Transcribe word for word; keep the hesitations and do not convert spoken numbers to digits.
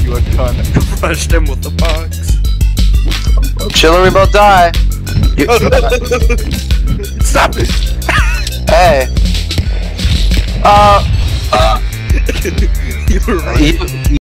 you a cunt. Rushed him with the box. Chill or we both die. You Stop it! Hey. Uh. Uh. You were right. You,